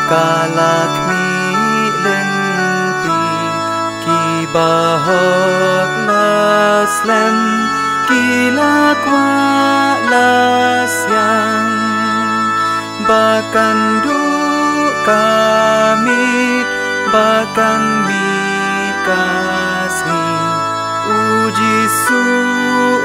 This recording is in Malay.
kalak mi len pri ki bahok laslem kilakwa lasyang bahkan du kamit bahkan mi kasmi uji su